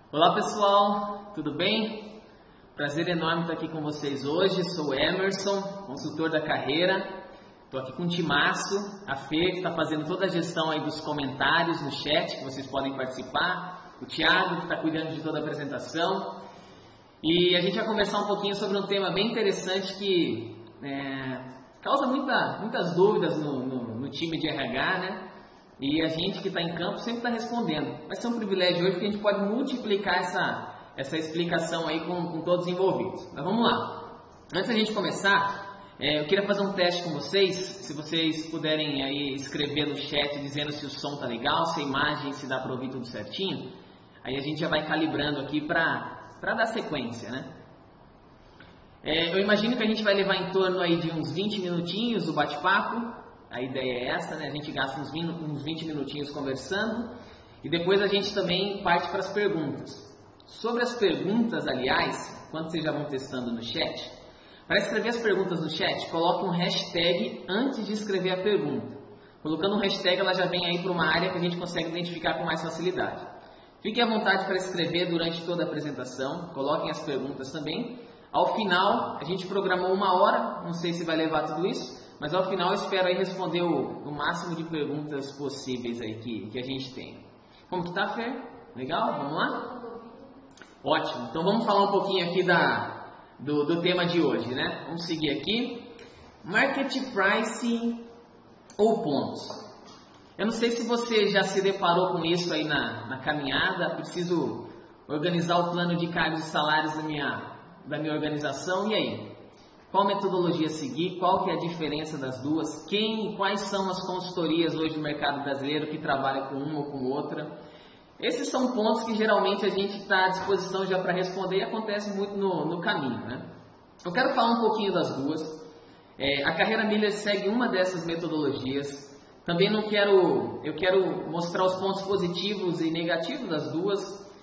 Olá pessoal, tudo bem? Prazer enorme estar aqui com vocês hoje. Sou Emerson, consultor da carreira. Estou aqui com o Timaço, a Fê, que está fazendo toda a gestão aí dos comentários no chat, que vocês podem participar. O Thiago, que está cuidando de toda a apresentação. E a gente vai conversar um pouquinho sobre um tema bem interessante que causa muitas dúvidas no time de RH, né? E a gente que está em campo sempre está respondendo. Vai ser um privilégio hoje porque a gente pode multiplicar essa explicação aí com todos os envolvidos. Mas vamos lá. Antes da gente começar, eu queria fazer um teste com vocês. Se vocês puderem aí escrever no chat dizendo se o som está legal, se a imagem se dá para ouvir tudo certinho. Aí a gente já vai calibrando aqui para dar sequência, né? Eu imagino que a gente vai levar em torno aí de uns 20 minutinhos do bate-papo. A ideia é essa, né? A gente gasta uns 20 minutinhos conversando e depois a gente também parte para as perguntas. Sobre as perguntas, aliás, quando vocês já vão testando no chat, para escrever as perguntas no chat, coloque um hashtag antes de escrever a pergunta. Colocando um hashtag, ela já vem aí para uma área que a gente consegue identificar com mais facilidade. Fiquem à vontade para escrever durante toda a apresentação, coloquem as perguntas também. Ao final, a gente programou 1 hora, não sei se vai levar tudo isso, mas ao final eu espero aí responder o máximo de perguntas possíveis aí que a gente tem. Como que tá, Fer? Legal? Vamos lá? Ótimo. Então vamos falar um pouquinho aqui do tema de hoje, né? Vamos seguir aqui. Market Pricing ou pontos. Eu não sei se você já se deparou com isso aí na caminhada. Preciso organizar o plano de cargos e salários da minha organização. E aí? Qual metodologia seguir? Qual que é a diferença das duas? Quais são as consultorias hoje no mercado brasileiro que trabalham com uma ou com outra? Esses são pontos que geralmente a gente está à disposição já para responder e acontece muito no caminho, né? Eu quero falar um pouquinho das duas. A Carreira Miller segue uma dessas metodologias. Também eu quero mostrar os pontos positivos e negativos das duas.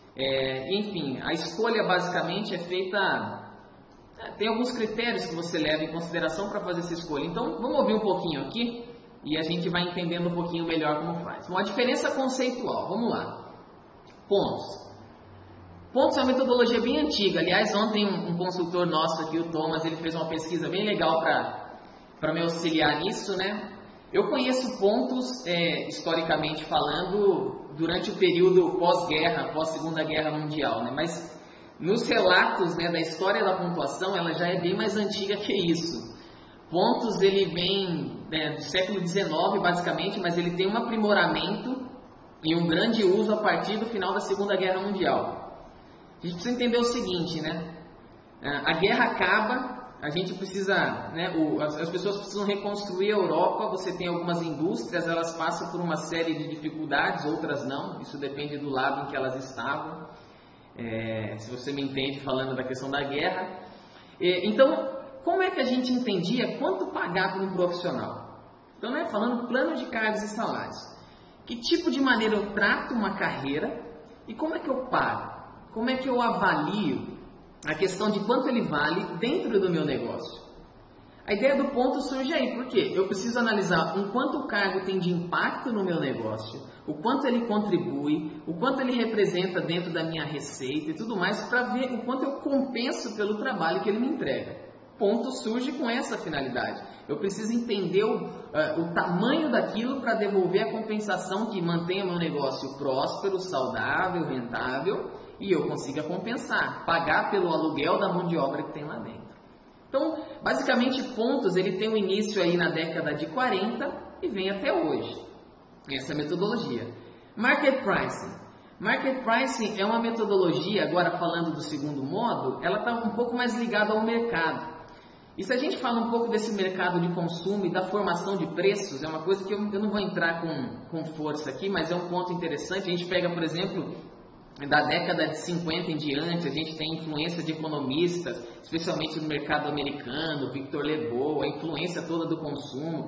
Enfim, a escolha basicamente é feita... Tem alguns critérios que você leva em consideração para fazer essa escolha. Então, vamos ouvir um pouquinho aqui e a gente vai entendendo um pouquinho melhor como faz. Uma diferença conceitual, vamos lá. Pontos. Pontos é uma metodologia bem antiga. Aliás, ontem um consultor nosso aqui, o Thomas, ele fez uma pesquisa bem legal para me auxiliar nisso, né? Eu conheço pontos, historicamente falando, durante o período pós-guerra, pós-Segunda Guerra Mundial, né? Mas nos relatos, né, da história da pontuação, ela já é bem mais antiga que isso. Pontos, ele vem do século XIX, basicamente, mas ele tem um aprimoramento e um grande uso a partir do final da Segunda Guerra Mundial. A gente precisa entender o seguinte, né? A guerra acaba, a gente precisa, né, as pessoas precisam reconstruir a Europa. Você tem algumas indústrias, elas passam por uma série de dificuldades, outras não. Isso depende do lado em que elas estavam. Se você me entende falando da questão da guerra. Então, como é que a gente entendia quanto pagar para um profissional? Então, né, falando plano de cargos e salários. Que tipo de maneira eu trato uma carreira e como é que eu pago? Como é que eu avalio a questão de quanto ele vale dentro do meu negócio? A ideia do ponto surge aí, porque eu preciso analisar o quanto o cargo tem de impacto no meu negócio, o quanto ele contribui, o quanto ele representa dentro da minha receita e tudo mais, para ver o quanto eu compenso pelo trabalho que ele me entrega. Ponto surge com essa finalidade. Eu preciso entender o tamanho daquilo para devolver a compensação que mantenha meu negócio próspero, saudável, rentável e eu consiga compensar, pagar pelo aluguel da mão de obra que tem lá dentro. Então, basicamente, pontos, ele tem um início aí na década de 40 e vem até hoje. Essa é a metodologia. Market Pricing. Market Pricing é uma metodologia, agora falando do segundo modo, ela está um pouco mais ligada ao mercado. E se a gente fala um pouco desse mercado de consumo e da formação de preços, é uma coisa que eu não vou entrar com força aqui, mas é um ponto interessante. A gente pega, por exemplo, da década de 50 em diante, a gente tem influência de economistas, especialmente no mercado americano, Victor Lebow, a influência toda do consumo,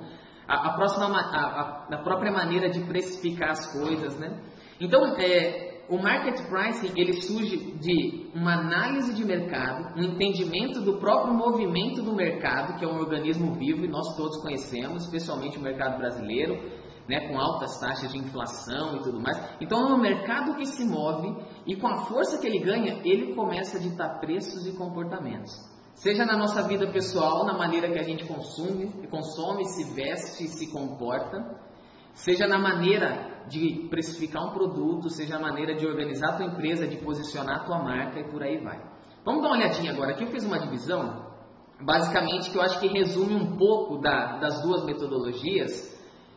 a própria maneira de precificar as coisas, né? Então, o market pricing, ele surge de uma análise de mercado, um entendimento do próprio movimento do mercado, que é um organismo vivo e nós todos conhecemos, especialmente o mercado brasileiro. né, com altas taxas de inflação e tudo mais. Então é um mercado que se move e com a força que ele ganha, ele começa a ditar preços e comportamentos. Seja na nossa vida pessoal, na maneira que a gente consome, se veste e se comporta, seja na maneira de precificar um produto, seja a maneira de organizar a tua empresa, de posicionar a tua marca e por aí vai. Vamos dar uma olhadinha agora. Aqui eu fiz uma divisão, basicamente, que eu acho que resume um pouco das duas metodologias.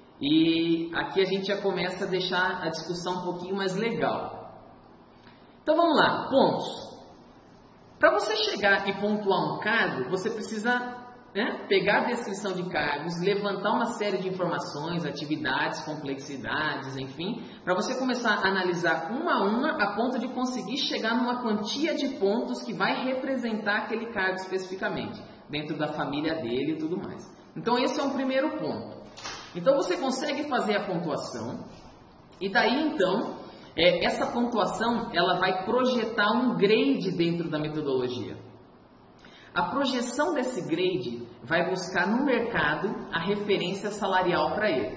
E aqui a gente já começa a deixar a discussão um pouquinho mais legal. Então vamos lá, pontos. Para você chegar e pontuar um cargo, você precisa pegar a descrição de cargos, levantar uma série de informações, atividades, complexidades, enfim, para você começar a analisar uma a uma a ponto de conseguir chegar numa quantia de pontos que vai representar aquele cargo especificamente, dentro da família dele e tudo mais. Então esse é um primeiro ponto. Então você consegue fazer a pontuação e daí então essa pontuação ela vai projetar um grade dentro da metodologia. A projeção desse grade vai buscar no mercado a referência salarial para ele.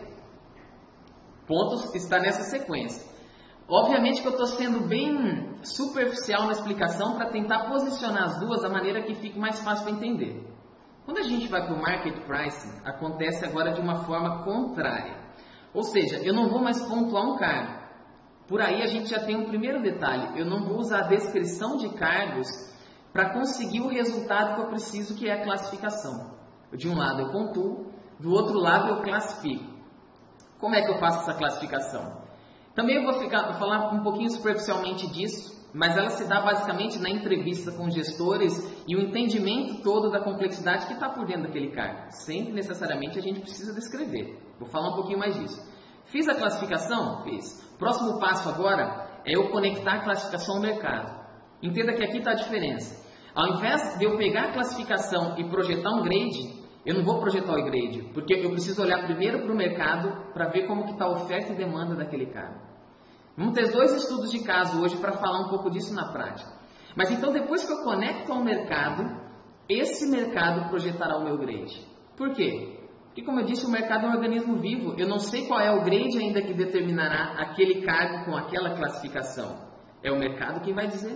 Pontos está nessa sequência. Obviamente que eu estou sendo bem superficial na explicação para tentar posicionar as duas da maneira que fique mais fácil para entender. Quando a gente vai para o market pricing, acontece agora de uma forma contrária. Ou seja, eu não vou mais pontuar um cargo. Por aí a gente já tem um primeiro detalhe. Eu não vou usar a descrição de cargos para conseguir o resultado que eu preciso, que é a classificação. De um lado eu pontuo, do outro lado eu classifico. Como é que eu faço essa classificação? Também eu vou falar um pouquinho superficialmente disso, mas ela se dá basicamente na entrevista com gestores e o entendimento todo da complexidade que está por dentro daquele cargo. Sem necessariamente a gente precisa descrever. Vou falar um pouquinho mais disso. Fiz a classificação? Fiz. Próximo passo agora é eu conectar a classificação ao mercado. Entenda que aqui está a diferença. Ao invés de eu pegar a classificação e projetar um grade, eu não vou projetar o grade, porque eu preciso olhar primeiro para o mercado para ver como que está a oferta e demanda daquele cargo. Vamos ter 2 estudos de caso hoje para falar um pouco disso na prática. Mas então depois que eu conecto ao mercado, esse mercado projetará o meu grade. Por quê? Porque como eu disse, o mercado é um organismo vivo. Eu não sei qual é o grade ainda que determinará aquele cargo com aquela classificação. É o mercado quem vai dizer.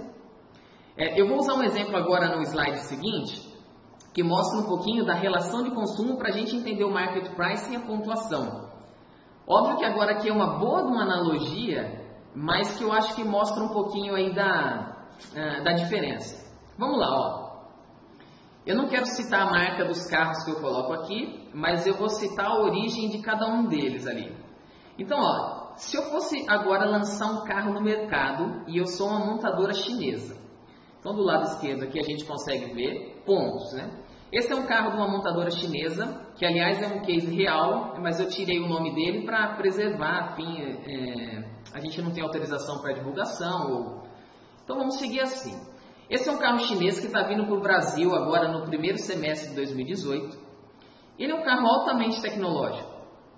Eu vou usar um exemplo agora no slide seguinte, que mostra um pouquinho da relação de consumo para a gente entender o market price e a pontuação. Óbvio que agora aqui é uma boa uma analogia, mas que eu acho que mostra um pouquinho aí da diferença. Vamos lá, ó. Eu não quero citar a marca dos carros que eu coloco aqui, mas eu vou citar a origem de cada um deles ali. Então, ó, se eu fosse agora lançar um carro no mercado e eu sou uma montadora chinesa, então do lado esquerdo aqui a gente consegue ver pontos, né? Esse é um carro de uma montadora chinesa, que aliás é um case real, mas eu tirei o nome dele para preservar, enfim, a gente não tem autorização para divulgação, então vamos seguir assim. Esse é um carro chinês que está vindo para o Brasil agora no primeiro semestre de 2018. Ele é um carro altamente tecnológico,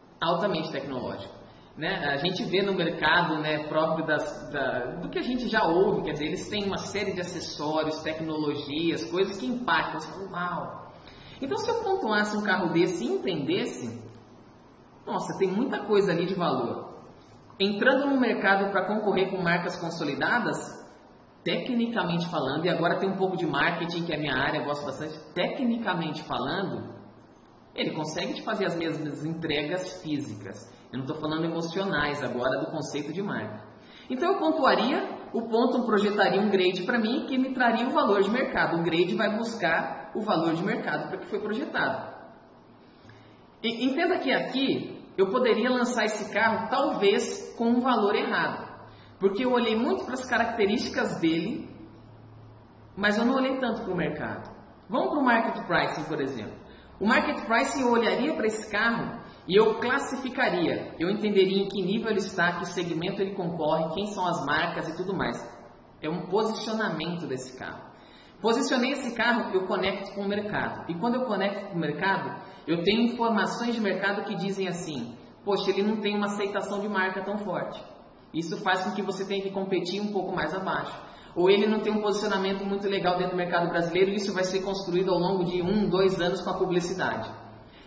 né? A gente vê no mercado, né, próprio do que a gente já ouve, quer dizer, eles têm uma série de acessórios, tecnologias, coisas que impactam. Você fala, uau! Então, se eu pontuasse um carro desse e entendesse, nossa, tem muita coisa ali de valor. Entrando no mercado para concorrer com marcas consolidadas, tecnicamente falando, e agora tem um pouco de marketing, que é a minha área, eu gosto bastante, tecnicamente falando, ele consegue te fazer as mesmas entregas físicas. Eu não estou falando emocionais agora do conceito de marca. Então eu pontuaria, o ponto projetaria um grade para mim que me traria o valor de mercado. O grade vai buscar o valor de mercado para que foi projetado. E entenda que aqui eu poderia lançar esse carro talvez com um valor errado. Porque eu olhei muito para as características dele, mas eu não olhei tanto para o mercado. Vamos para o market pricing, por exemplo. O market pricing eu olharia para esse carro e eu classificaria, eu entenderia em que nível ele está, que segmento ele concorre, quem são as marcas e tudo mais. É um posicionamento desse carro. Posicionei esse carro, eu conecto com o mercado. E quando eu conecto com o mercado, eu tenho informações de mercado que dizem assim, poxa, ele não tem uma aceitação de marca tão forte. Isso faz com que você tenha que competir um pouco mais abaixo. Ou ele não tem um posicionamento muito legal dentro do mercado brasileiro e isso vai ser construído ao longo de 1, 2 anos com a publicidade.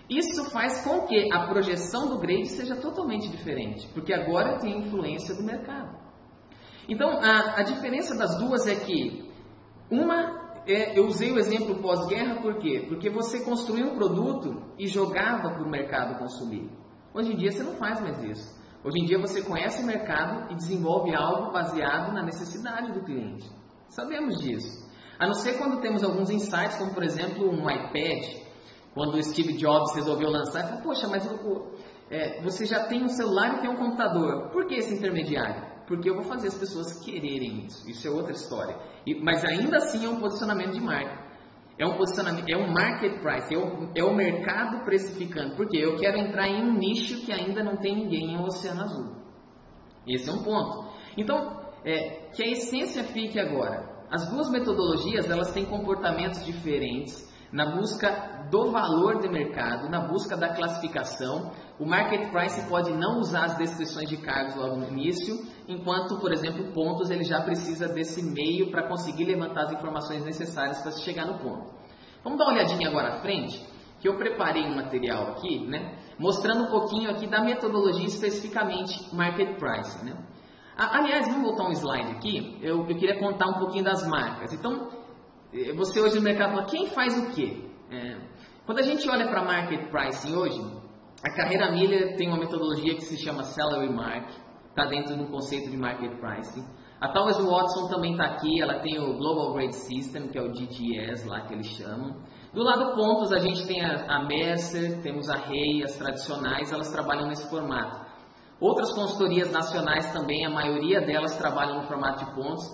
Isso faz com que a projeção do grade seja totalmente diferente, porque agora tem influência do mercado. Então, a diferença das duas é que eu usei o exemplo pós-guerra, por quê? Porque você construía um produto e jogava para o mercado consumir. Hoje em dia você não faz mais isso. Hoje em dia você conhece o mercado e desenvolve algo baseado na necessidade do cliente. Sabemos disso. A não ser quando temos alguns insights, como por exemplo um iPad, quando o Steve Jobs resolveu lançar, falou, poxa, mas você já tem um celular e tem um computador, por que esse intermediário? Porque eu vou fazer as pessoas quererem isso. Isso é outra história. Mas ainda assim é um posicionamento de marca. É um posicionamento, é um market price, é o mercado precificando. Porque eu quero entrar em um nicho que ainda não tem ninguém em um oceano azul. Esse é um ponto. Então, que a essência fique agora. As duas metodologias, elas têm comportamentos diferentes na busca do valor de mercado, na busca da classificação. O market price pode não usar as descrições de cargos logo no início, enquanto, por exemplo, pontos ele já precisa desse meio para conseguir levantar as informações necessárias para se chegar no ponto. Vamos dar uma olhadinha agora à frente, que eu preparei um material aqui, né, mostrando um pouquinho aqui da metodologia especificamente market price, né. Aliás, vamos voltar um slide aqui, eu queria contar um pouquinho das marcas. Então, você hoje no mercado fala, quem faz o quê? Quando a gente olha para market pricing hoje, a Carreira Miller tem uma metodologia que se chama Salary Mark, está dentro do conceito de market pricing. A Towers Watson também está aqui, ela tem o Global Grade System, que é o GGS lá que eles chamam. Do lado pontos a gente tem a Mercer, temos a Rei, as tradicionais, elas trabalham nesse formato. Outras consultorias nacionais também, a maioria delas trabalham no formato de pontos.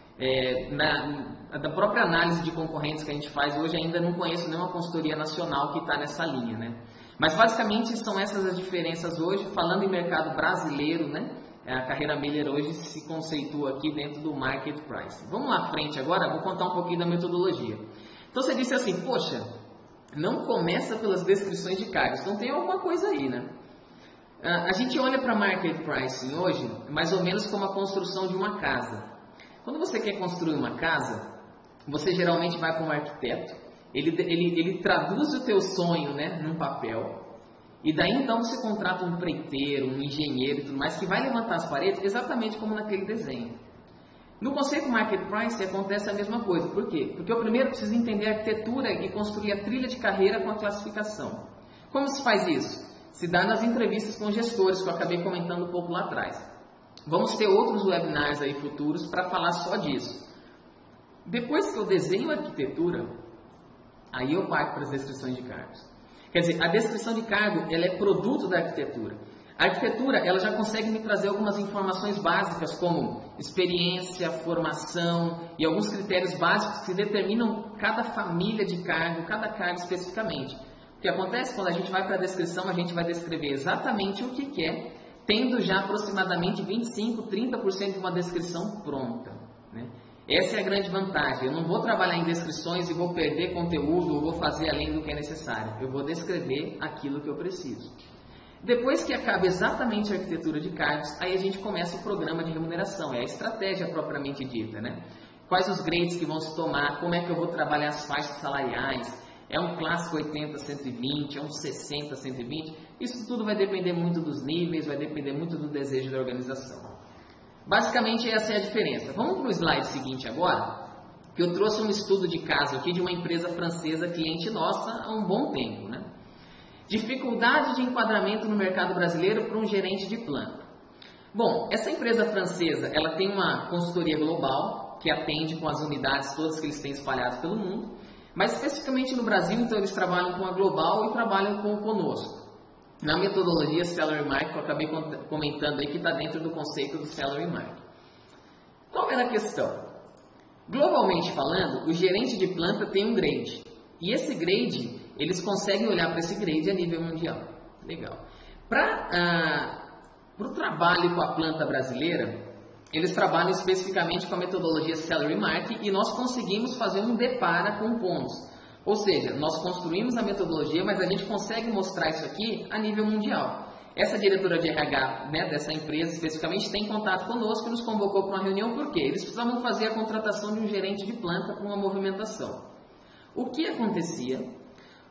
Da própria análise de concorrentes que a gente faz hoje, ainda não conheço nenhuma consultoria nacional que está nessa linha, né? Mas basicamente são essas as diferenças hoje. Falando em mercado brasileiro, né? A Carreira Miller hoje se conceitua aqui dentro do market price. Vamos lá à frente agora, vou contar um pouquinho da metodologia. Então você disse assim, poxa, não começa pelas descrições de cargos, então tem alguma coisa aí, né? A gente olha para market pricing hoje mais ou menos como a construção de uma casa. Quando você quer construir uma casa, você geralmente vai com um arquiteto, ele traduz o teu sonho, né, num papel, e daí então você contrata um empreiteiro, um engenheiro e tudo mais, que vai levantar as paredes exatamente como naquele desenho. No conceito market price acontece a mesma coisa. Por quê? Porque eu primeiro preciso entender a arquitetura e construir a trilha de carreira com a classificação. Como se faz isso? Se dá nas entrevistas com gestores, que eu acabei comentando um pouco lá atrás. Vamos ter outros webinars aí futuros para falar só disso. Depois que eu desenho a arquitetura, aí eu parto para as descrições de cargos. Quer dizer, a descrição de cargo, ela é produto da arquitetura. A arquitetura, ela já consegue me trazer algumas informações básicas, como experiência, formação e alguns critérios básicos que determinam cada família de cargo, cada cargo especificamente. O que acontece quando a gente vai para a descrição, a gente vai descrever exatamente o que quer, tendo já aproximadamente 25%, 30% de uma descrição pronta, né? Essa é a grande vantagem. Eu não vou trabalhar em descrições e vou perder conteúdo ou vou fazer além do que é necessário. Eu vou descrever aquilo que eu preciso. Depois que acaba exatamente a arquitetura de cargos, aí a gente começa o programa de remuneração. É a estratégia propriamente dita, né? Quais os grades que vão se tomar, como é que eu vou trabalhar as faixas salariais. É um clássico 80, 120, é um 60, 120. Isso tudo vai depender muito dos níveis, vai depender muito do desejo da organização. Basicamente essa é a diferença. Vamos para o slide seguinte agora, que eu trouxe um estudo de caso aqui de uma empresa francesa, cliente nossa, há um bom tempo, né? Dificuldade de enquadramento no mercado brasileiro para um gerente de planta. Bom, essa empresa francesa, ela tem uma consultoria global, que atende com as unidades todas que eles têm espalhadas pelo mundo, mas especificamente no Brasil, então eles trabalham com a global e trabalham conosco. Na metodologia Salary Mark, que eu acabei comentando aí, que está dentro do conceito do Salary Mark. Qual era a questão? Globalmente falando, o gerente de planta tem um grade. E esse grade, eles conseguem olhar para esse grade a nível mundial. Legal. Para o trabalho com a planta brasileira, eles trabalham especificamente com a metodologia Salary Mark e nós conseguimos fazer um depara com pontos. Ou seja, nós construímos a metodologia, mas a gente consegue mostrar isso aqui a nível mundial. Essa diretora de RH, né, dessa empresa especificamente tem contato conosco e nos convocou para uma reunião, por quê? Eles precisavam fazer a contratação de um gerente de planta para uma movimentação. O que acontecia?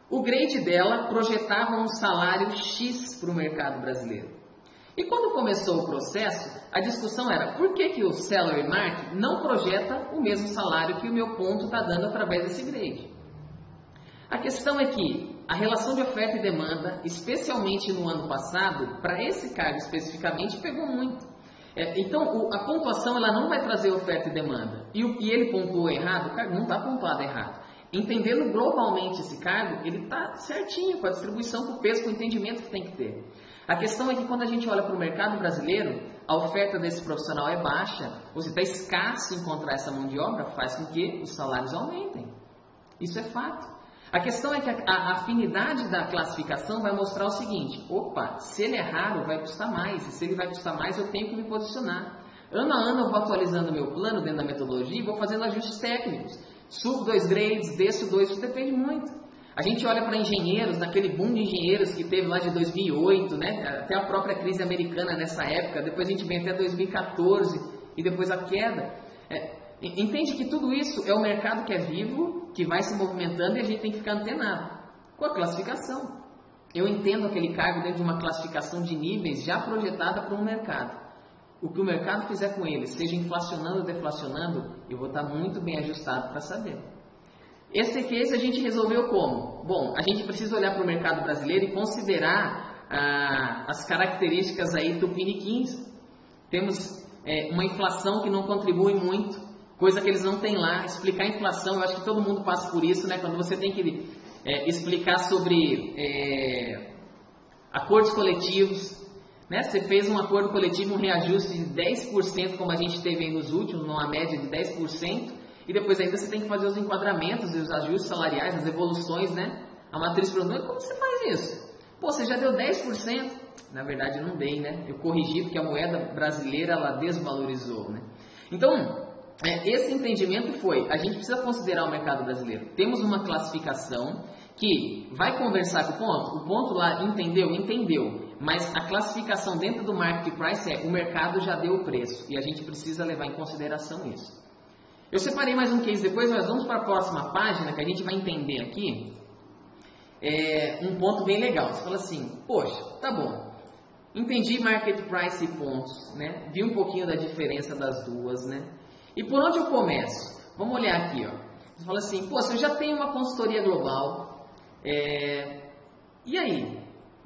O grade dela projetava um salário X para o mercado brasileiro. E quando começou o processo, a discussão era por que o Salary Mark não projeta o mesmo salário que o meu ponto está dando através desse grade? A questão é que a relação de oferta e demanda, especialmente no ano passado, para esse cargo especificamente, pegou muito. Então, a pontuação ela não vai trazer oferta e demanda. E ele pontuou errado? O cargo não está pontuado errado. Entendendo globalmente esse cargo, ele está certinho com a distribuição, com o peso, com o entendimento que tem que ter. A questão é que quando a gente olha para o mercado brasileiro, a oferta desse profissional é baixa, ou seja, está escasso encontrar essa mão de obra, faz com que os salários aumentem. Isso é fato. A questão é que a afinidade da classificação vai mostrar o seguinte: opa, se ele é raro, vai custar mais. E se ele vai custar mais, eu tenho que me posicionar. Ano a ano eu vou atualizando o meu plano dentro da metodologia e vou fazendo ajustes técnicos. Subo 2 grades, desço 2, isso depende muito. A gente olha para engenheiros, naquele boom de engenheiros que teve lá de 2008, né? Até a própria crise americana nessa época, depois a gente vem até 2014 e depois a queda. Entende que tudo isso é o mercado que é vivo, que vai se movimentando e a gente tem que ficar antenado com a classificação. Eu entendo aquele cargo dentro de uma classificação de níveis já projetada para um mercado. O que o mercado fizer com ele, seja inflacionando ou deflacionando, eu vou estar muito bem ajustado para saber. Esse case a gente resolveu como? Bom, a gente precisa olhar para o mercado brasileiro e considerar as características aí tupiniquins. Temos uma inflação que não contribui muito, coisa que eles não têm lá. Explicar a inflação, eu acho que todo mundo passa por isso, né? Quando você tem que explicar sobre acordos coletivos, né? Você fez um acordo coletivo, um reajuste de 10%, como a gente teve aí nos últimos, numa média de 10%, e depois ainda você tem que fazer os enquadramentos e os ajustes salariais, as evoluções, né? A matriz produtiva, como você faz isso? Pô, você já deu 10%? Na verdade não dei, né? Eu corrigi porque a moeda brasileira, ela desvalorizou, né? Então, esse entendimento foi, a gente precisa considerar o mercado brasileiro. Temos uma classificação que vai conversar com o ponto lá entendeu, mas a classificação dentro do market price o mercado já deu o preço e a gente precisa levar em consideração isso. Eu separei mais um case depois, mas vamos para a próxima página que a gente vai entender aqui um ponto bem legal. Você fala assim, poxa, tá bom, entendi market price e pontos, né? Vi um pouquinho da diferença das duas, né? E por onde eu começo? Vamos olhar aqui, ó. Você fala assim, pô, se eu já tenho uma consultoria global, e aí?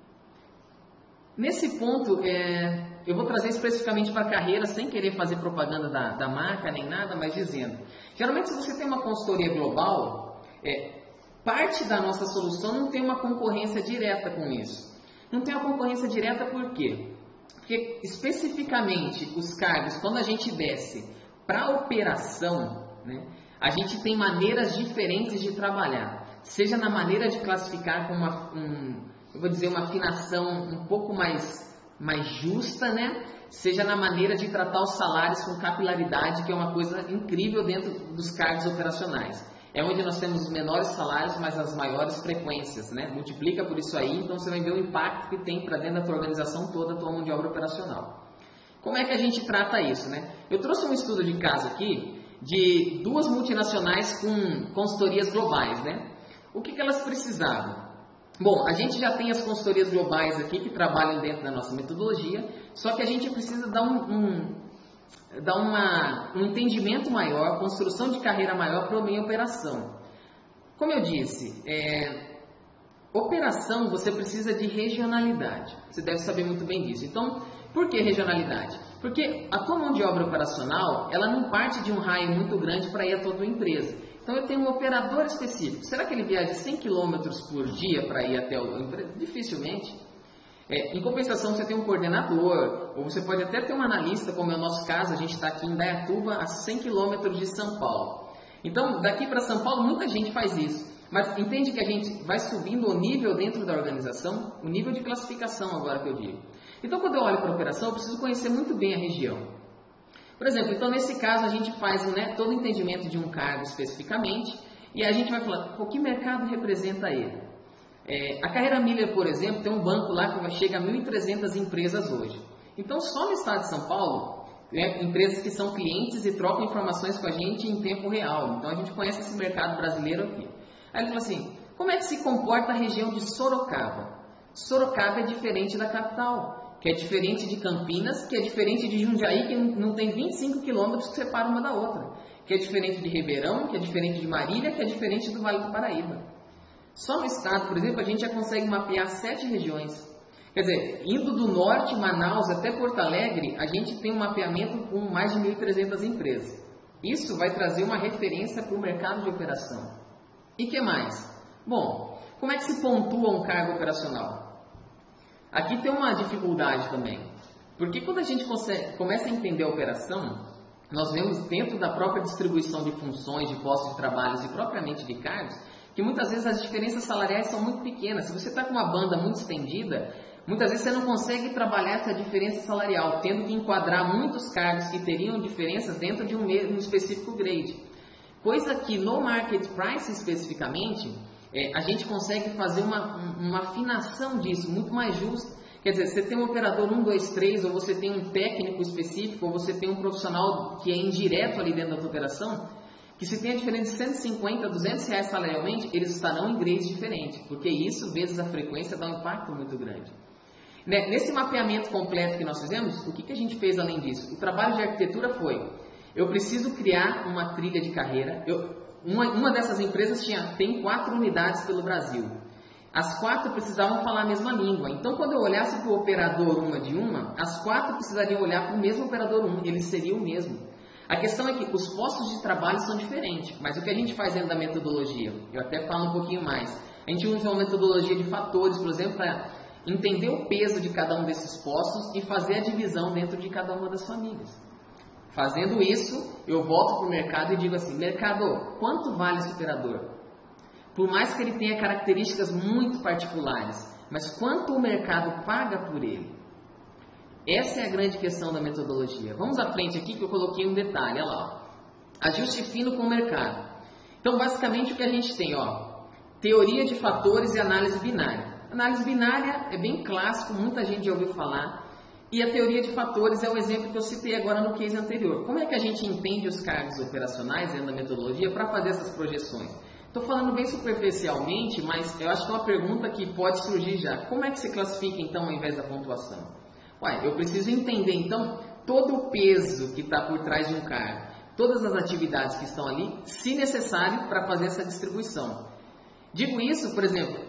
Nesse ponto, eu vou trazer especificamente para a carreira, sem querer fazer propaganda da marca nem nada, mas dizendo, geralmente se você tem uma consultoria global, parte da nossa solução não tem uma concorrência direta com isso. Não tem uma concorrência direta por quê? Porque especificamente os cargos, quando a gente desce para a operação, né, a gente tem maneiras diferentes de trabalhar, seja na maneira de classificar com uma afinação um pouco mais justa, né? Seja na maneira de tratar os salários com capilaridade, que é uma coisa incrível dentro dos cargos operacionais. É onde nós temos os menores salários, mas as maiores frequências, né? Multiplica por isso aí, então você vai ver o impacto que tem para dentro da tua organização toda, a tua mão de obra operacional. Como é que a gente trata isso, né? Eu trouxe um estudo de caso aqui de 2 multinacionais com consultorias globais, né? O que elas precisavam? Bom, a gente já tem as consultorias globais aqui que trabalham dentro da nossa metodologia, só que a gente precisa dar um entendimento maior, construção de carreira maior para a minha operação. Como eu disse, operação você precisa de regionalidade, você deve saber muito bem disso. Então, por que regionalidade? Porque a tua mão de obra operacional, ela não parte de um raio muito grande para ir a toda a empresa. Então eu tenho um operador específico. Será que ele viaja 100 km por dia para ir até a empresa? Dificilmente. Em compensação, você tem um coordenador, ou você pode até ter um analista, como é o nosso caso, a gente está aqui em Indaiatuba, a 100 km de São Paulo. Então, daqui para São Paulo, muita gente faz isso. Mas entende que a gente vai subindo o nível dentro da organização, o nível de classificação agora que eu digo. Então, quando eu olho para a operação, eu preciso conhecer muito bem a região. Por exemplo, então nesse caso a gente faz todo o entendimento de um cargo especificamente e a gente vai falar, que mercado representa ele? A Carreira Miller, por exemplo, tem um banco lá que chega a 1.300 empresas hoje. Então só no estado de São Paulo, empresas que são clientes e trocam informações com a gente em tempo real. Então a gente conhece esse mercado brasileiro aqui. Aí ele fala assim, Como é que se comporta a região de Sorocaba? Sorocaba é diferente da capital, que é diferente de Campinas, que é diferente de Jundiaí, que não tem 25 quilômetros que separam uma da outra, que é diferente de Ribeirão, que é diferente de Marília, que é diferente do Vale do Paraíba. Só no estado, por exemplo, a gente já consegue mapear 7 regiões. Quer dizer, indo do norte, Manaus, até Porto Alegre, a gente tem um mapeamento com mais de 1.300 empresas. Isso vai trazer uma referência para o mercado de operação. E o que mais? Bom, como é que se pontua um cargo operacional? Aqui tem uma dificuldade também. Porque quando a gente começa a entender a operação, nós vemos dentro da própria distribuição de funções, de postos de trabalho e propriamente de cargos, que muitas vezes as diferenças salariais são muito pequenas. Se você está com uma banda muito estendida, muitas vezes você não consegue trabalhar essa diferença salarial, tendo que enquadrar muitos cargos que teriam diferenças dentro de um mesmo específico grade. Coisa que no Market Price especificamente, a gente consegue fazer uma afinação disso, muito mais justa. Quer dizer, você tem um operador 1, 2, 3, ou você tem um técnico específico, ou você tem um profissional que é indireto ali dentro da tua operação, que se tem a diferença de 150 a 200 reais salarialmente, eles estarão em grades diferentes, porque isso, vezes a frequência, dá um impacto muito grande. Nesse mapeamento completo que nós fizemos, o que a gente fez além disso? O trabalho de arquitetura foi, eu preciso criar uma trilha de carreira. Uma dessas empresas tem 4 unidades pelo Brasil. As 4 precisavam falar a mesma língua. Então, quando eu olhasse para o operador uma de uma, as 4 precisariam olhar para o mesmo operador 1, ele seria o mesmo. A questão é que os postos de trabalho são diferentes, mas o que a gente faz dentro da metodologia? Eu até falo um pouquinho mais. A gente usa uma metodologia de fatores, por exemplo, para entender o peso de cada um desses postos e fazer a divisão dentro de cada uma das famílias. Fazendo isso, eu volto para o mercado e digo assim, mercado, quanto vale esse operador? Por mais que ele tenha características muito particulares, mas quanto o mercado paga por ele? Essa é a grande questão da metodologia. Vamos à frente aqui que eu coloquei um detalhe, olha lá. Ajuste fino com o mercado. Então, basicamente, o que a gente tem, teoria de fatores e análise binária. Análise binária é bem clássico, muita gente já ouviu falar. E a teoria de fatores é o exemplo que eu citei agora no case anterior. Como é que a gente entende os cargos operacionais dentro da metodologia para fazer essas projeções? Estou falando bem superficialmente, mas eu acho que é uma pergunta que pode surgir já. Como é que se classifica, então, ao invés da pontuação? Eu preciso entender, então, todo o peso que está por trás de um cargo, todas as atividades que estão ali, se necessário, para fazer essa distribuição. Digo isso, por exemplo,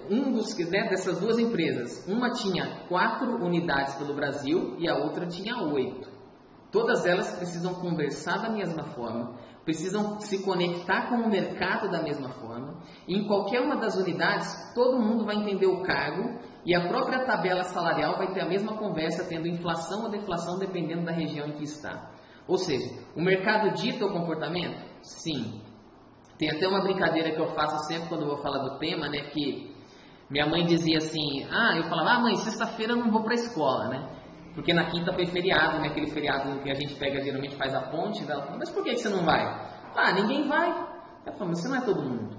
dessas 2 empresas, uma tinha 4 unidades pelo Brasil e a outra tinha 8. Todas elas precisam conversar da mesma forma, precisam se conectar com o mercado da mesma forma, e em qualquer uma das unidades, todo mundo vai entender o cargo e a própria tabela salarial vai ter a mesma conversa, tendo inflação ou deflação dependendo da região em que está. Ou seja, o mercado dita o comportamento? Sim. Tem até uma brincadeira que eu faço sempre quando eu vou falar do tema, que minha mãe dizia assim, eu falava, mãe, sexta-feira eu não vou para a escola, Porque na quinta foi feriado, aquele feriado que a gente pega, geralmente faz a ponte. Ela fala, mas por que você não vai? Ninguém vai. Ela fala, mas você não é todo mundo.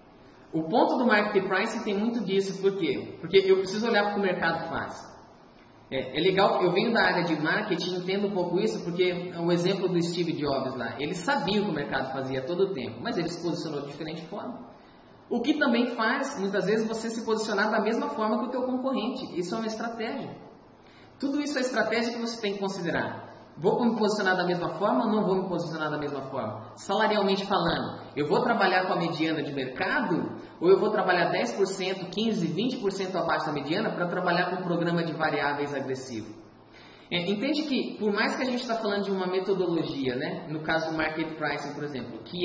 O ponto do Market Price tem muito disso, por quê? Porque eu preciso olhar para o que o mercado faz. É legal, eu venho da área de marketing, entendo um pouco isso, porque o exemplo do Steve Jobs lá, ele sabia o que o mercado fazia todo o tempo, mas ele se posicionou de diferente forma. O que também faz, muitas vezes, você se posicionar da mesma forma que o teu concorrente. Isso é uma estratégia. Tudo isso é estratégia que você tem que considerar. Vou me posicionar da mesma forma ou não vou me posicionar da mesma forma? Salarialmente falando, eu vou trabalhar com a mediana de mercado ou eu vou trabalhar 10%, 15%, 20% abaixo da mediana para trabalhar com um programa de variáveis agressivo? Entende que, por mais que a gente está falando de uma metodologia, no caso do Market Pricing, por exemplo, que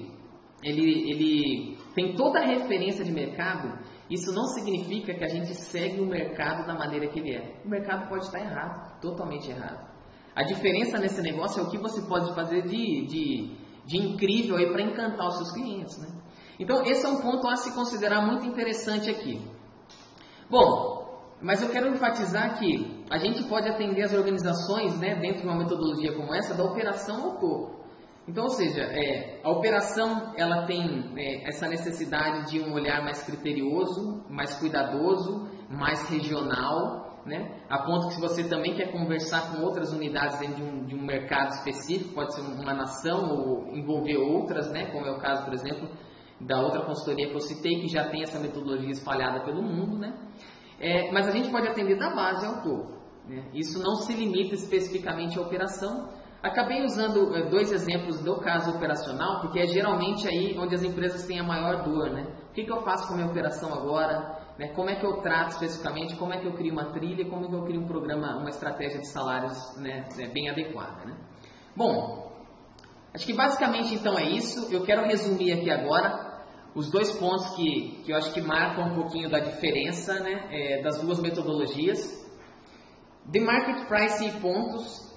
ele tem toda a referência de mercado, isso não significa que a gente segue o mercado da maneira que ele é. O mercado pode estar errado, totalmente errado. A diferença nesse negócio é o que você pode fazer de incrível para encantar os seus clientes. Então, esse é um ponto a se considerar muito interessante aqui. Bom, mas eu quero enfatizar que a gente pode atender as organizações, dentro de uma metodologia como essa, da operação ao topo. Então, ou seja, a operação ela tem essa necessidade de um olhar mais criterioso, mais cuidadoso, mais regional, a ponto que se você também quer conversar com outras unidades dentro de um mercado específico, pode ser uma nação ou envolver outras, como é o caso, por exemplo, da outra consultoria que eu citei, que já tem essa metodologia espalhada pelo mundo, né? Mas a gente pode atender da base ao topo, né? Isso não se limita especificamente à operação. Acabei usando 2 exemplos do caso operacional, porque é geralmente aí onde as empresas têm a maior dor, né? O que eu faço com a minha operação agora? Né? Como é que eu trato especificamente? Como é que eu crio uma trilha? Como é que eu crio um programa, uma estratégia de salários, né, bem adequada, né? Bom, acho que basicamente então é isso. Eu quero resumir aqui agora os 2 pontos que eu acho que marcam um pouquinho da diferença, né, das 2 metodologias. De Market Price e pontos,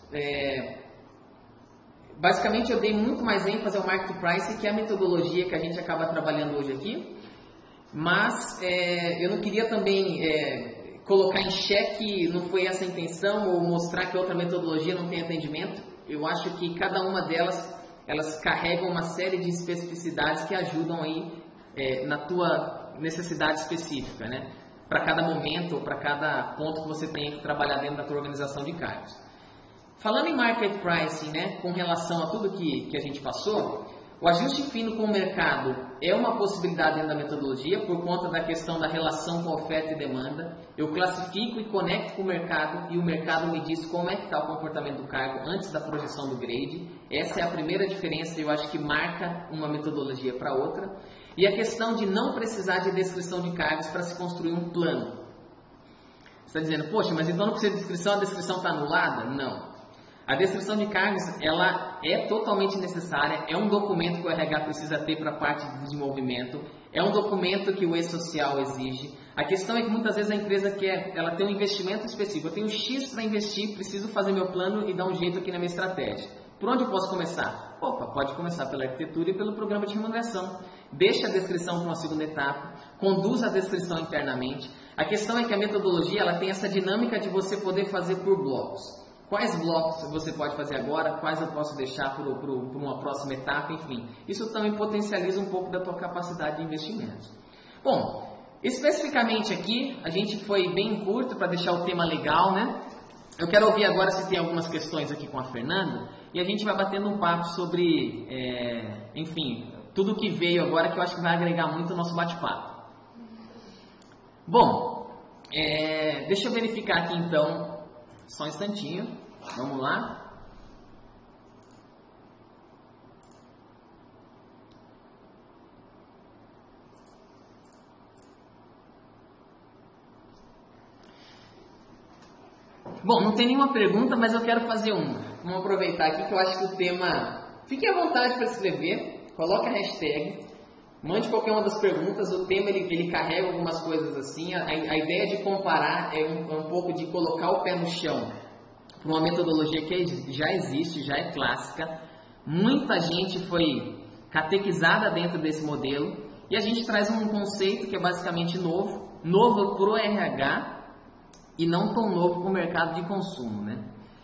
basicamente eu dei muito mais ênfase ao Market Price, que é a metodologia que a gente acaba trabalhando hoje aqui, mas eu não queria também colocar em xeque, não foi essa a intenção, ou mostrar que outra metodologia não tem atendimento. Eu acho que cada uma delas, elas carregam uma série de especificidades que ajudam aí na tua necessidade específica, né? Para cada momento ou para cada ponto que você tem que trabalhar dentro da tua organização de cargos. Falando em Market Pricing, né, com relação a tudo que a gente passou, o ajuste fino com o mercado é uma possibilidade dentro da metodologia por conta da questão da relação com oferta e demanda. Eu classifico e conecto com o mercado e o mercado me diz como é que está o comportamento do cargo antes da projeção do grade. Essa é a primeira diferença, eu acho que marca uma metodologia para outra. E a questão de não precisar de descrição de cargos para se construir um plano. Você está dizendo, poxa, mas então não precisa de descrição, a descrição está anulada? Não. A descrição de cargos, ela é totalmente necessária, é um documento que o RH precisa ter para a parte de desenvolvimento, é um documento que o E-Social exige. A questão é que muitas vezes a empresa ela tem um investimento específico, eu tenho X para investir, preciso fazer meu plano e dar um jeito aqui na minha estratégia. Por onde eu posso começar? Opa, pode começar pela arquitetura e pelo programa de remuneração. Deixa a descrição para uma segunda etapa, conduz a descrição internamente. A questão é que a metodologia ela tem essa dinâmica de você poder fazer por blocos. Quais blocos você pode fazer agora, quais eu posso deixar para uma próxima etapa, enfim. Isso também potencializa um pouco da tua capacidade de investimento. Bom, especificamente aqui, a gente foi bem curto para deixar o tema legal, né? Eu quero ouvir agora se tem algumas questões aqui com a Fernanda e a gente vai batendo um papo sobre, enfim, tudo que veio agora que eu acho que vai agregar muito o nosso bate-papo. Bom, deixa eu verificar aqui então. Só um instantinho, vamos lá. Bom, não tem nenhuma pergunta, mas eu quero fazer uma. Vamos aproveitar aqui que eu acho que o tema... Fique à vontade para escrever, coloque a hashtag, mande qualquer uma das perguntas. O tema ele carrega algumas coisas assim. A ideia de comparar é um pouco de colocar o pé no chão para uma metodologia que já existe, já é clássica. Muita gente foi catequizada dentro desse modelo e a gente traz um conceito que é basicamente novo para o RH e não tão novo para o mercado de consumo, né?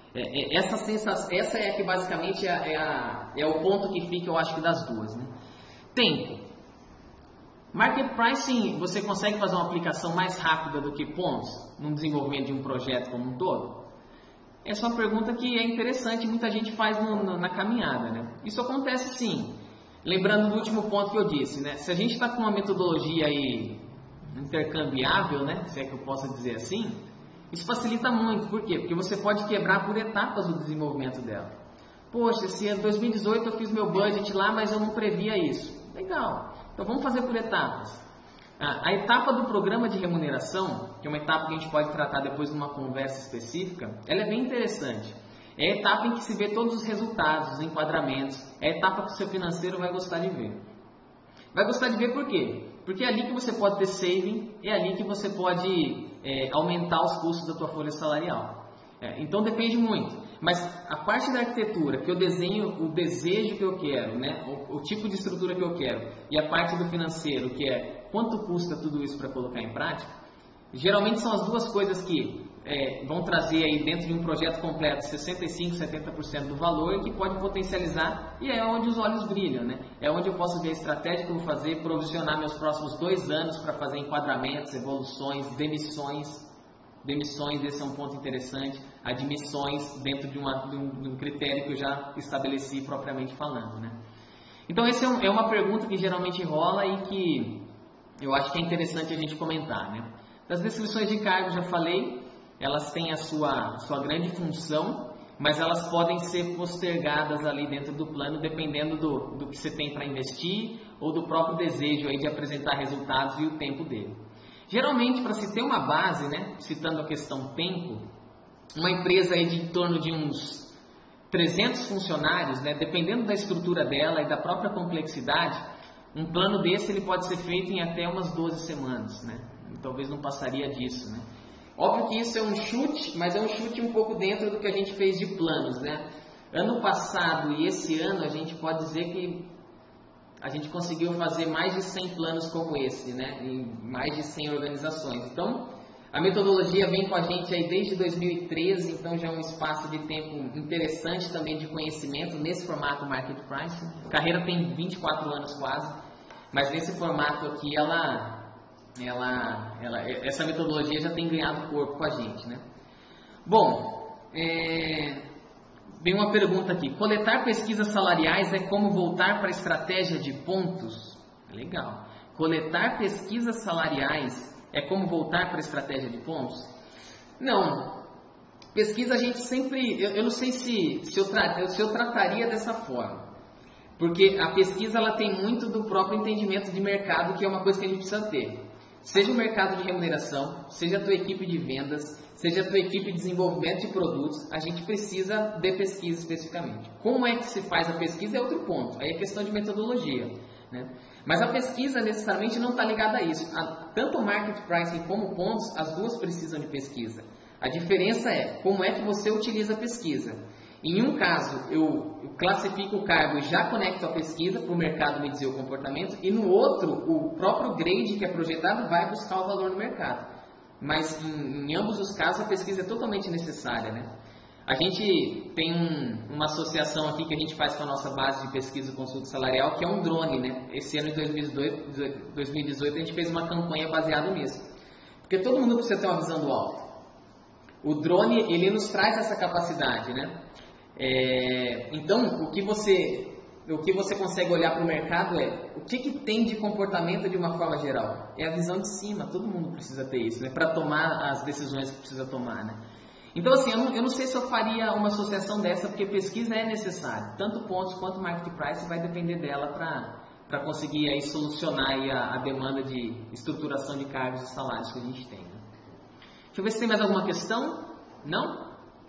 Essa é que basicamente é o ponto que fica, eu acho que das duas, né? Tempo. Market Pricing, você consegue fazer uma aplicação mais rápida do que pontos no desenvolvimento de um projeto como um todo? Essa é uma pergunta que é interessante e muita gente faz na caminhada, né? Isso acontece sim. Lembrando do último ponto que eu disse, né? Se a gente está com uma metodologia aí intercambiável, né? Se é que eu posso dizer assim, isso facilita muito. Por quê? Porque você pode quebrar por etapas o desenvolvimento dela. Poxa, se em 2018 eu fiz meu budget lá, mas eu não previa isso. Legal. Então vamos fazer por etapas. A etapa do programa de remuneração, que é uma etapa que a gente pode tratar depois numa conversa específica, ela é bem interessante. É a etapa em que se vê todos os resultados, os enquadramentos. É a etapa que o seu financeiro vai gostar de ver. Vai gostar de ver por quê? Porque é ali que você pode ter saving, é ali que você pode aumentar os custos da tua folha salarial. Então depende muito. Mas a parte da arquitetura, que eu desenho o desejo que eu quero, né? o tipo de estrutura que eu quero, e a parte do financeiro, que é quanto custa tudo isso para colocar em prática, geralmente são as duas coisas que vão trazer aí dentro de um projeto completo 65%, 70% do valor, que pode potencializar, e é onde os olhos brilham, né? É onde eu posso ver a estratégia que eu vou fazer, provisionar meus próximos 2 anos para fazer enquadramentos, evoluções, demissões. Demissões, esse é um ponto interessante. Admissões dentro de um critério que eu já estabeleci propriamente falando, né? Então essa é uma pergunta que geralmente rola e que eu acho que é interessante a gente comentar, né? Das descrições de cargo, já falei, elas têm a sua grande função, mas elas podem ser postergadas ali dentro do plano, dependendo do que você tem para investir ou do próprio desejo aí de apresentar resultados e o tempo dele. Geralmente, para se ter uma base, né, citando a questão tempo, uma empresa aí de em torno de uns 300 funcionários, né, dependendo da estrutura dela e da própria complexidade, um plano desse ele pode ser feito em até umas 12 semanas, né? Talvez não passaria disso, né? Óbvio que isso é um chute, mas é um chute um pouco dentro do que a gente fez de planos, né? Ano passado e esse ano a gente pode dizer que a gente conseguiu fazer mais de 100 planos como esse, né? Em mais de 100 organizações. Então, a metodologia vem com a gente aí desde 2013, então já é um espaço de tempo interessante também de conhecimento nesse formato Market Price. A carreira tem 24 anos quase, mas nesse formato aqui essa metodologia já tem ganhado corpo com a gente, né? Bom, vem uma pergunta aqui. Coletar pesquisas salariais é como voltar para a estratégia de pontos? Legal. Coletar pesquisas salariais é como voltar para a estratégia de pontos? Não. Pesquisa a gente sempre... Eu não sei se eu trataria dessa forma. Porque a pesquisa ela tem muito do próprio entendimento de mercado, que é uma coisa que a gente precisa ter. Seja o mercado de remuneração, seja a tua equipe de vendas, seja a tua equipe de desenvolvimento de produtos, a gente precisa de pesquisa especificamente. Como é que se faz a pesquisa é outro ponto, aí é questão de metodologia, né? Mas a pesquisa necessariamente não está ligada a isso. Tanto o market pricing como pontos, as duas precisam de pesquisa. A diferença é como é que você utiliza a pesquisa. Em um caso, eu classifico o cargo e já conecto a pesquisa para o mercado me dizer o comportamento, e no outro, o próprio grade que é projetado vai buscar o valor no mercado. Mas em ambos os casos, a pesquisa é totalmente necessária, né? A gente tem uma associação aqui que a gente faz com a nossa base de pesquisa e consulta salarial, que é um drone, né? Esse ano de 2018 a gente fez uma campanha baseada nisso. Porque todo mundo precisa ter uma visão do alto. O drone, ele nos traz essa capacidade, né? Então, o que você consegue olhar para o mercado é o que tem de comportamento de uma forma geral. É a visão de cima, todo mundo precisa ter isso, né? Para tomar as decisões que precisa tomar, né? Então, assim, eu não sei se eu faria uma associação dessa, porque pesquisa é necessária. Tanto pontos quanto market price vai depender dela para conseguir aí solucionar aí a demanda de estruturação de cargos e salários que a gente tem, né? Deixa eu ver se tem mais alguma questão. Não?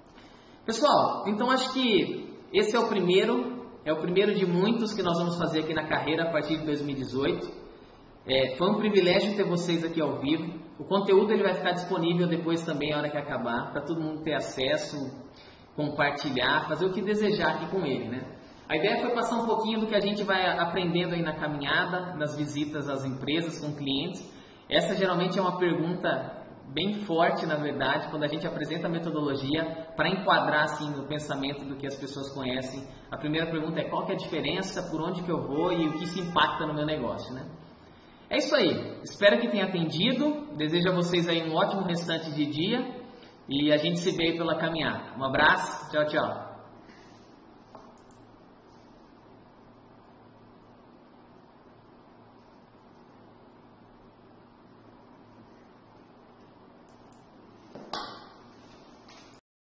Pessoal, então acho que esse é o primeiro de muitos que nós vamos fazer aqui na carreira a partir de 2018. Foi um privilégio ter vocês aqui ao vivo. O conteúdo ele vai ficar disponível depois também, a hora que acabar, para todo mundo ter acesso, compartilhar, fazer o que desejar aqui com ele, né? A ideia foi passar um pouquinho do que a gente vai aprendendo aí na caminhada, nas visitas às empresas, com clientes. Essa geralmente é uma pergunta bem forte, na verdade, quando a gente apresenta a metodologia para enquadrar assim no pensamento do que as pessoas conhecem. A primeira pergunta é qual que é a diferença, por onde que eu vou e o que se impacta no meu negócio, né? É isso aí. Espero que tenha atendido. Desejo a vocês aí um ótimo restante de dia e a gente se vê aí pela caminhada. Um abraço. Tchau, tchau.